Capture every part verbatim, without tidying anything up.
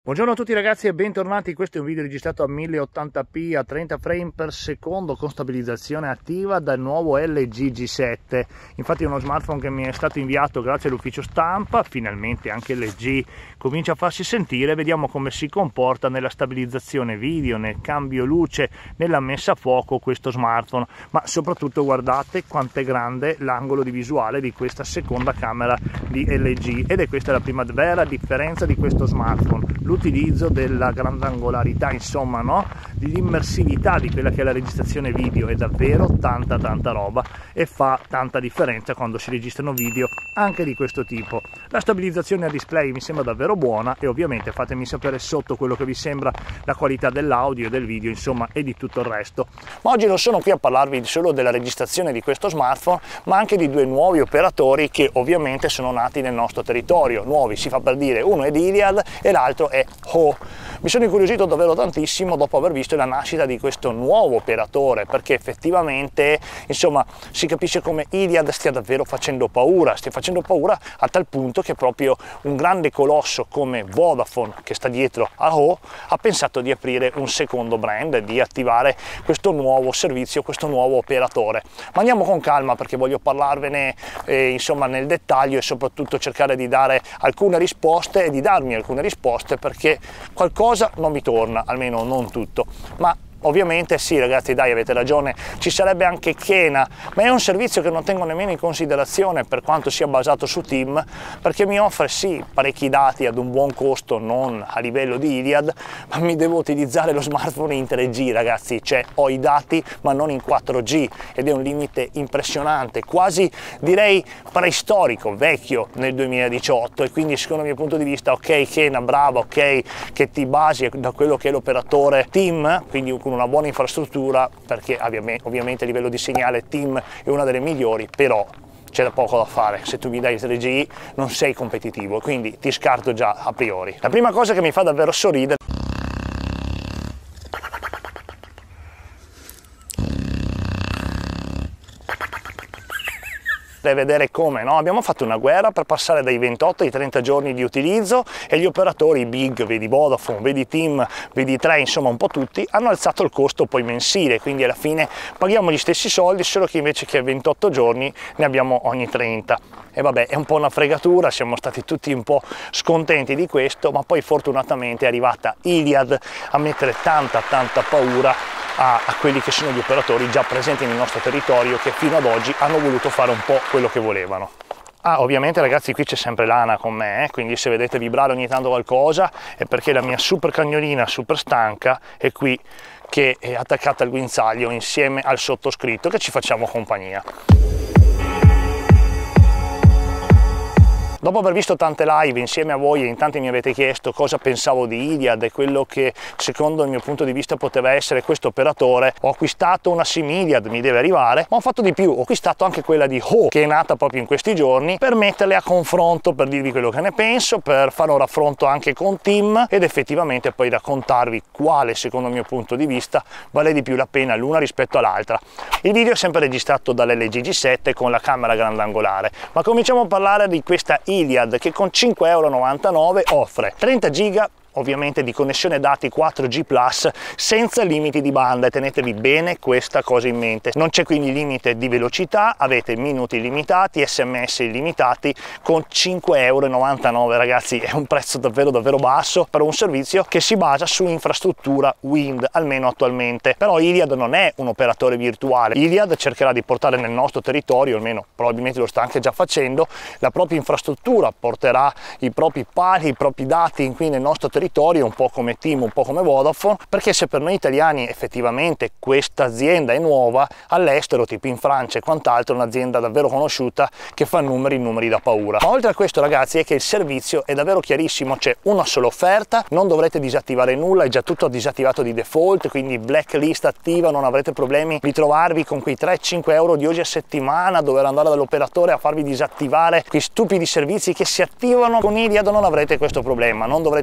Buongiorno a tutti ragazzi e bentornati. Questo è un video registrato a mille ottanta p a trenta frame per secondo con stabilizzazione attiva dal nuovo L G G sette. Infatti è uno smartphone che mi è stato inviato grazie all'ufficio stampa. Finalmente anche L G comincia a farsi sentire. Vediamo come si comporta nella stabilizzazione video, nel cambio luce, nella messa a fuoco questo smartphone. Ma soprattutto guardate quanto è grande l'angolo di visuale di questa seconda camera di L G, ed è questa la prima vera differenza di questo smartphone. L'utilizzo della grandangolarità, insomma, no? L'immersività di quella che è la registrazione video è davvero tanta tanta roba e fa tanta differenza quando si registrano video anche di questo tipo. La stabilizzazione a display mi sembra davvero buona e ovviamente fatemi sapere sotto quello che vi sembra la qualità dell'audio e del video, insomma, e di tutto il resto. Ma oggi non sono qui a parlarvi solo della registrazione di questo smartphone, ma anche di due nuovi operatori che ovviamente sono nati nel nostro territorio. Nuovi si fa per dire, uno è di Iliad e l'altro è Ho. Mi sono incuriosito davvero tantissimo dopo aver visto la nascita di questo nuovo operatore, perché effettivamente, insomma, si capisce come Iliad stia davvero facendo paura, stia facendo paura a tal punto che proprio un grande colosso come Vodafone, che sta dietro a Ho, ha pensato di aprire un secondo brand, di attivare questo nuovo servizio, questo nuovo operatore. Ma andiamo con calma perché voglio parlarvene eh, insomma nel dettaglio e soprattutto cercare di dare alcune risposte e di darmi alcune risposte, perché qualcosa non mi torna, almeno non tutto. Ma ovviamente sì ragazzi, dai, avete ragione, ci sarebbe anche Kena, ma è un servizio che non tengo nemmeno in considerazione per quanto sia basato su TIM, perché mi offre sì parecchi dati ad un buon costo, non a livello di Iliad, ma mi devo utilizzare lo smartphone in tre G ragazzi, cioè ho i dati ma non in quattro G, ed è un limite impressionante, quasi direi preistorico, vecchio nel duemiladiciotto, e quindi secondo il mio punto di vista ok Kena, brava, ok che ti basi da quello che è l'operatore TIM, quindi con una buona infrastruttura, perché ovviamente a livello di segnale TIM è una delle migliori, però c'è da poco da fare. Se tu mi dai il tre G non sei competitivo, quindi ti scarto già a priori. La prima cosa che mi fa davvero sorridere è vedere come, no? Abbiamo fatto una guerra per passare dai ventotto ai trenta giorni di utilizzo e gli operatori big, vedi Vodafone, vedi TIM, vedi tre, insomma un po' tutti, hanno alzato il costo poi mensile, quindi alla fine paghiamo gli stessi soldi, solo che invece che ventotto giorni ne abbiamo ogni trenta. E vabbè, è un po' una fregatura, siamo stati tutti un po' scontenti di questo, ma poi fortunatamente è arrivata Iliad a mettere tanta tanta paura A, a quelli che sono gli operatori già presenti nel nostro territorio, che fino ad oggi hanno voluto fare un po' quello che volevano. Ah, ovviamente ragazzi, qui c'è sempre Lana con me, eh? Quindi se vedete vibrare ogni tanto qualcosa è perché la mia super cagnolina super stanca è qui che è attaccata al guinzaglio insieme al sottoscritto, che ci facciamo compagnia. Dopo aver visto tante live insieme a voi e in tanti mi avete chiesto cosa pensavo di Iliad e quello che secondo il mio punto di vista poteva essere questo operatore, ho acquistato una SIM Iliad, mi deve arrivare, ma ho fatto di più, ho acquistato anche quella di Ho, che è nata proprio in questi giorni, per metterle a confronto, per dirvi quello che ne penso, per fare un raffronto anche con TIM ed effettivamente poi raccontarvi quale secondo il mio punto di vista vale di più la pena l'una rispetto all'altra. Il video è sempre registrato dall'L G G sette con la camera grandangolare, ma cominciamo a parlare di questa Iliad che con cinque e novantanove euro offre trenta giga ovviamente di connessione dati quattro G plus senza limiti di banda, e tenetevi bene questa cosa in mente. Non c'è quindi limite di velocità, avete minuti illimitati, sms illimitati con cinque e novantanove euro ragazzi, è un prezzo davvero davvero basso per un servizio che si basa su infrastruttura Wind, almeno attualmente. Però Iliad non è un operatore virtuale, Iliad cercherà di portare nel nostro territorio, almeno probabilmente lo sta anche già facendo, la propria infrastruttura, porterà i propri pali, i propri dati qui nel nostro territorio, un po' come TIM, un po' come Vodafone, perché se per noi italiani effettivamente questa azienda è nuova, all'estero tipo in Francia e quant'altro è un'azienda davvero conosciuta che fa numeri numeri da paura. Ma oltre a questo ragazzi è che il servizio è davvero chiarissimo, c'è una sola offerta, non dovrete disattivare nulla, è già tutto disattivato di default, quindi blacklist attiva, non avrete problemi di trovarvi con quei tre cinque euro di oggi a settimana, dover andare dall'operatore a farvi disattivare quei stupidi servizi che si attivano. Con Iliad non avrete questo problema, non dovrete disattivare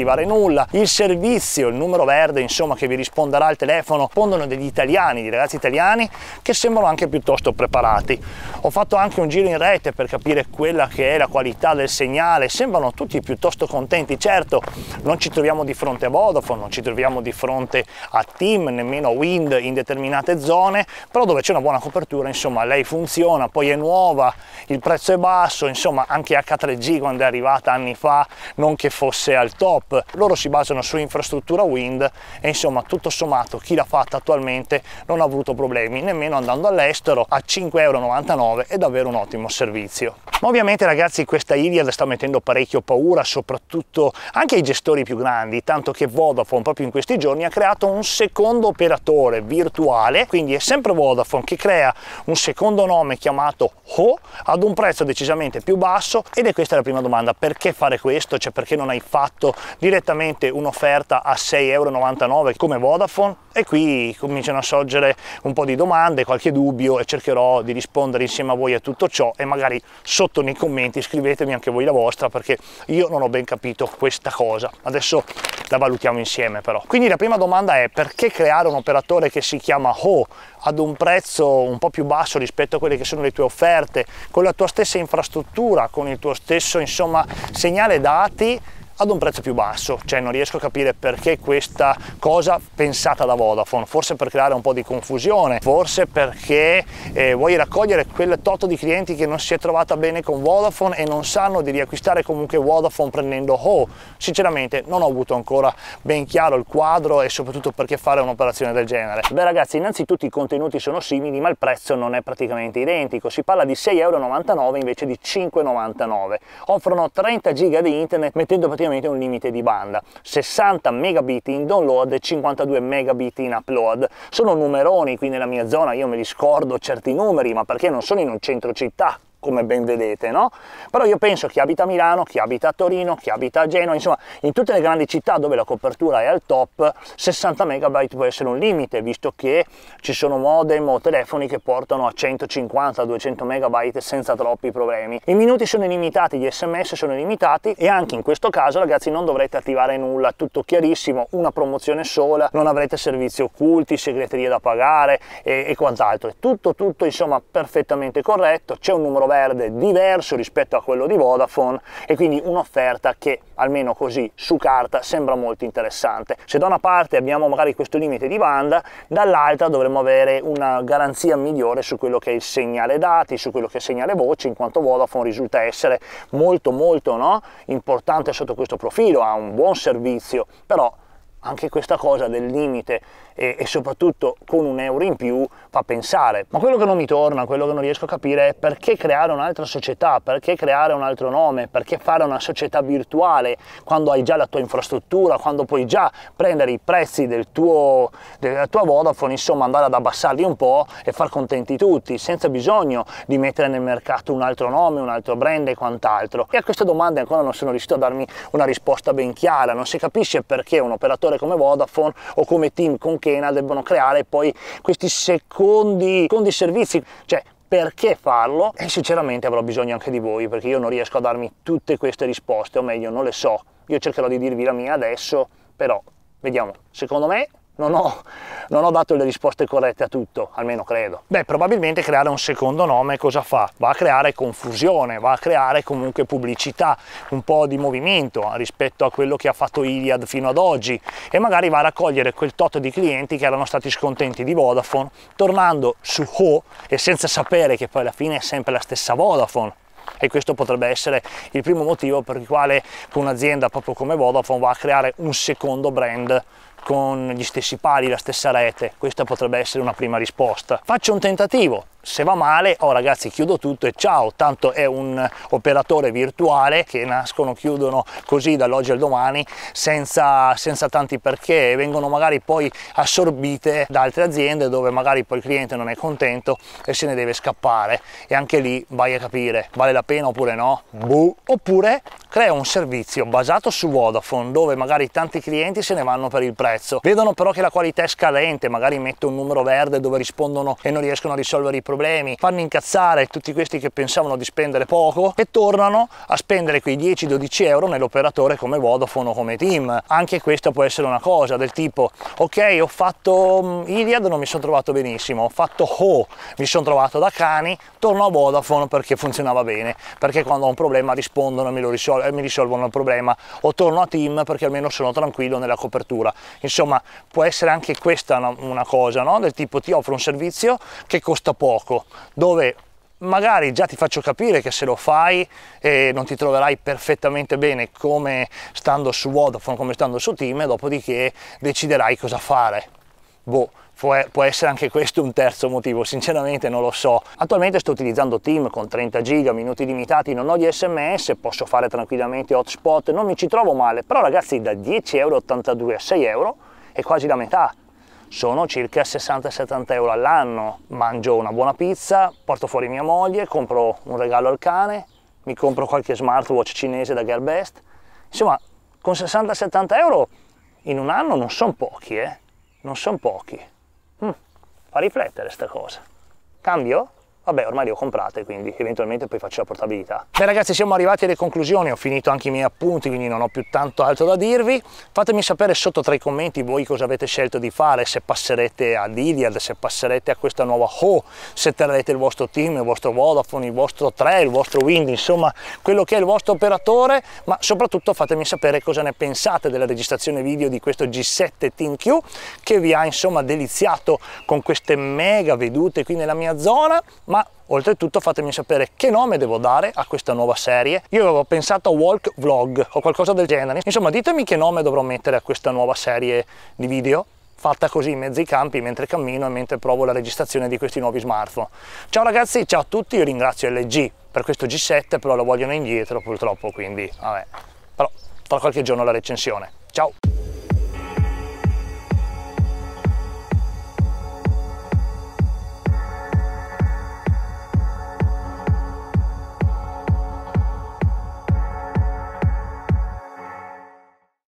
attivare nulla, il servizio, il numero verde insomma che vi risponderà al telefono, rispondono degli italiani, di ragazzi italiani che sembrano anche piuttosto preparati. Ho fatto anche un giro in rete per capire quella che è la qualità del segnale, sembrano tutti piuttosto contenti. Certo, non ci troviamo di fronte a Vodafone, non ci troviamo di fronte a TIM, nemmeno a Wind in determinate zone, però dove c'è una buona copertura insomma lei funziona, poi è nuova, il prezzo è basso, insomma anche acca tre G quando è arrivata anni fa non che fosse al top, loro si basano su infrastruttura Wind e insomma tutto sommato chi l'ha fatta attualmente non ha avuto problemi nemmeno andando all'estero. A cinque e novantanove euro è davvero un ottimo servizio. Ma ovviamente ragazzi questa Iliad sta mettendo parecchio paura soprattutto anche ai gestori più grandi, tanto che Vodafone proprio in questi giorni ha creato un secondo operatore virtuale, quindi è sempre Vodafone che crea un secondo nome chiamato Ho ad un prezzo decisamente più basso. Ed è questa la prima domanda: perché fare questo? Cioè perché non hai fatto direttamente un'offerta a sei e novantanove euro come Vodafone? E qui cominciano a sorgere un po' di domande, qualche dubbio, e cercherò di rispondere insieme a voi a tutto ciò, e magari sotto nei commenti scrivetemi anche voi la vostra, perché io non ho ben capito questa cosa. Adesso la valutiamo insieme però. Quindi la prima domanda è: perché creare un operatore che si chiama Ho ad un prezzo un po' più basso rispetto a quelle che sono le tue offerte, con la tua stessa infrastruttura, con il tuo stesso insomma segnale dati, ad un prezzo più basso? Cioè non riesco a capire perché questa cosa pensata da Vodafone, forse per creare un po' di confusione, forse perché eh, vuoi raccogliere quel tot di clienti che non si è trovata bene con Vodafone e non sanno di riacquistare comunque Vodafone prendendo Ho. Sinceramente non ho avuto ancora ben chiaro il quadro e soprattutto perché fare un'operazione del genere. Beh ragazzi, innanzitutto i contenuti sono simili ma il prezzo non è praticamente identico, si parla di sei e novantanove euro invece di cinque e novantanove. Offrono trenta giga di internet mettendo praticamente un limite di banda, sessanta megabit in download e cinquantadue megabit in upload. Sono numeroni qui nella mia zona, io me li scordo certi numeri, ma perché non sono in un centro città, come ben vedete, no? Però io penso chi abita a Milano, chi abita a Torino, chi abita a Genova, insomma in tutte le grandi città dove la copertura è al top, sessanta megabyte può essere un limite, visto che ci sono modem o telefoni che portano a centocinquanta duecento megabyte senza troppi problemi. I minuti sono illimitati, gli sms sono illimitati, e anche in questo caso ragazzi non dovrete attivare nulla, tutto chiarissimo, una promozione sola, non avrete servizi occulti, segreterie da pagare e, e quant'altro. È tutto tutto insomma perfettamente corretto, c'è un numero verde diverso rispetto a quello di Vodafone e quindi un'offerta che almeno così su carta sembra molto interessante. Se da una parte abbiamo magari questo limite di banda, dall'altra dovremmo avere una garanzia migliore su quello che è il segnale dati, su quello che è il segnale voce, in quanto Vodafone risulta essere molto molto no, importante sotto questo profilo, ha un buon servizio, però anche questa cosa del limite e, e soprattutto con un euro in più fa pensare. Ma quello che non mi torna, quello che non riesco a capire è perché creare un'altra società, perché creare un altro nome, perché fare una società virtuale quando hai già la tua infrastruttura, quando puoi già prendere i prezzi del tuo, della tua Vodafone, insomma andare ad abbassarli un po' e far contenti tutti, senza bisogno di mettere nel mercato un altro nome, un altro brand e quant'altro. E a queste domande ancora non sono riuscito a darmi una risposta ben chiara, non si capisce perché un operatore come Vodafone o come TIM con Kena debbono creare poi questi secondi, secondi servizi, cioè perché farlo? E sinceramente avrò bisogno anche di voi, perché io non riesco a darmi tutte queste risposte, o meglio non le so. Io cercherò di dirvi la mia adesso, però vediamo, secondo me Non ho, non ho dato le risposte corrette a tutto, almeno credo. Beh, probabilmente creare un secondo nome cosa fa? Va a creare confusione, va a creare comunque pubblicità, un po' di movimento rispetto a quello che ha fatto Iliad fino ad oggi, e magari va a raccogliere quel tot di clienti che erano stati scontenti di Vodafone, tornando su Ho e senza sapere che poi alla fine è sempre la stessa Vodafone. E questo potrebbe essere il primo motivo per il quale un'azienda proprio come Vodafone va a creare un secondo brand con gli stessi pali, la stessa rete. Questa potrebbe essere una prima risposta. Faccio un tentativo, se va male, oh ragazzi, chiudo tutto e ciao, tanto è un operatore virtuale che nascono, chiudono così dall'oggi al domani senza, senza tanti perché, e vengono magari poi assorbite da altre aziende dove magari poi il cliente non è contento e se ne deve scappare, e anche lì vai a capire, vale la pena oppure no? Buh. Oppure crea un servizio basato su Vodafone dove magari tanti clienti se ne vanno per il prezzo, prezzo. Vedono però che la qualità è scadente, magari metto un numero verde dove rispondono e non riescono a risolvere i problemi, fanno incazzare tutti questi che pensavano di spendere poco e tornano a spendere quei dieci dodici euro nell'operatore come Vodafone o come TIM. Anche questa può essere una cosa del tipo: ok, ho fatto Iliad, non mi sono trovato benissimo, ho fatto Ho, mi sono trovato da cani, torno a Vodafone perché funzionava bene, perché quando ho un problema rispondono e mi, lo risol- e mi risolvono il problema, o torno a TIM perché almeno sono tranquillo nella copertura. Insomma, può essere anche questa una, una cosa, no? Del tipo: ti offro un servizio che costa poco, dove magari già ti faccio capire che se lo fai eh, non ti troverai perfettamente bene come stando su Vodafone, come stando su TIM, e dopodiché deciderai cosa fare. Boh, può, può essere anche questo un terzo motivo, sinceramente non lo so. Attualmente sto utilizzando TIM con trenta giga, minuti limitati, non ho gli sms, posso fare tranquillamente hotspot, non mi ci trovo male, però ragazzi, da dieci e ottantadue euro a sei euro è quasi la metà. Sono circa sessanta settanta euro all'anno, mangio una buona pizza, porto fuori mia moglie, compro un regalo al cane, mi compro qualche smartwatch cinese da Gearbest. Insomma, con sessanta settanta euro in un anno non sono pochi, eh? Non sono pochi. Mm, fa riflettere sta cosa. Cambio? Vabbè, ormai le ho comprate, quindi eventualmente poi faccio la portabilità. Beh ragazzi, siamo arrivati alle conclusioni, ho finito anche i miei appunti, quindi non ho più tanto altro da dirvi. Fatemi sapere sotto tra i commenti voi cosa avete scelto di fare, se passerete ad Iliad, se passerete a questa nuova Ho, se terrete il vostro TIM, il vostro Vodafone, il vostro tre, il vostro Wind, insomma quello che è il vostro operatore, ma soprattutto fatemi sapere cosa ne pensate della registrazione video di questo G sette TeamQ, che vi ha insomma deliziato con queste mega vedute qui nella mia zona. Ma oltretutto fatemi sapere che nome devo dare a questa nuova serie. Io avevo pensato a Walk Vlog o qualcosa del genere. Insomma, ditemi che nome dovrò mettere a questa nuova serie di video fatta così in mezzo ai campi mentre cammino e mentre provo la registrazione di questi nuovi smartphone. Ciao ragazzi, ciao a tutti, io ringrazio L G per questo G sette, però lo vogliono indietro purtroppo, quindi vabbè, però tra qualche giorno la recensione. Ciao!